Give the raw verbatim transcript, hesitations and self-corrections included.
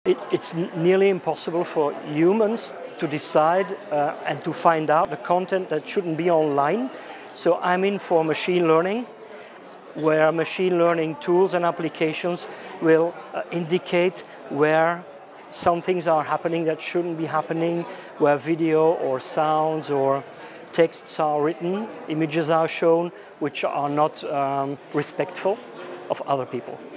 It, it's nearly impossible for humans to decide uh, and to find out the content that shouldn't be online. So I'm in for machine learning, where machine learning tools and applications will uh, indicate where some things are happening that shouldn't be happening, where video or sounds or texts are written, images are shown, which are not um, respectful of other people.